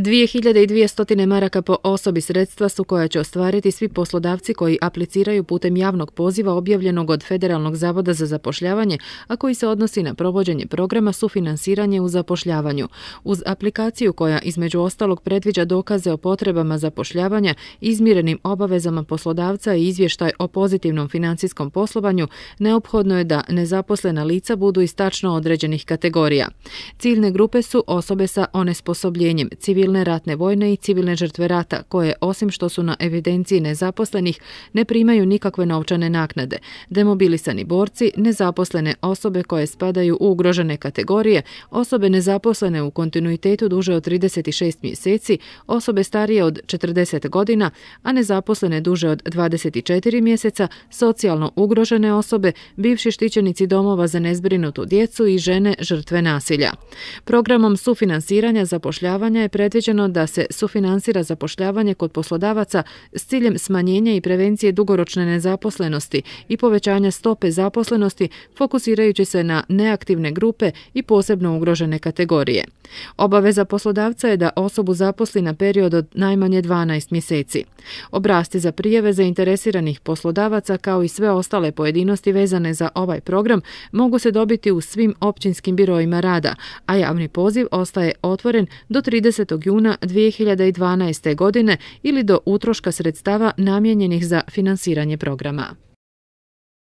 2200 maraka po osobi sredstva su koja će ostvariti svi poslodavci koji apliciraju putem javnog poziva objavljenog od Federalnog zavoda za zapošljavanje, a koji se odnosi na provođenje programa sufinansiranje u zapošljavanju. Uz aplikaciju koja između ostalog predviđa dokaze o potrebama zapošljavanja, izmirenim obavezama poslodavca i izvještaj o pozitivnom financijskom poslovanju, neophodno je da nezaposlena lica budu iz tačno određenih kategorija. Ciljne grupe su osobe sa onesposobljenjem, civilne ratne vojne i civilne žrtve rata, koje, osim što su na evidenciji nezaposlenih, ne primaju nikakve novčane naknade, demobilisani borci, nezaposlene osobe koje spadaju u ugrožene kategorije, osobe nezaposlene u kontinuitetu duže od 36 mjeseci, osobe starije od 40 godina, a nezaposlene duže od 24 mjeseca, socijalno ugrožene osobe, bivši štićenici domova za nezbrinutu djecu i žene žrtve nasilja. Programom sufinansiranja zapošljavanja je predviđeno da se sufinansira zapošljavanje kod poslodavaca s ciljem smanjenja i prevencije dugoročne nezaposlenosti i povećanja stope zaposlenosti, fokusirajući se na neaktivne grupe i posebno ugrožene kategorije. Obaveza poslodavca je da osobu zaposli na period od najmanje 12 mjeseci. Obrasci za prijave zainteresiranih poslodavaca kao i sve ostale pojedinosti vezane za ovaj program mogu se dobiti u svim općinskim biroima rada, a javni poziv ostaje otvoren do 30. juna 2012. godine ili do utroška sredstava namijenjenih za finansiranje programa.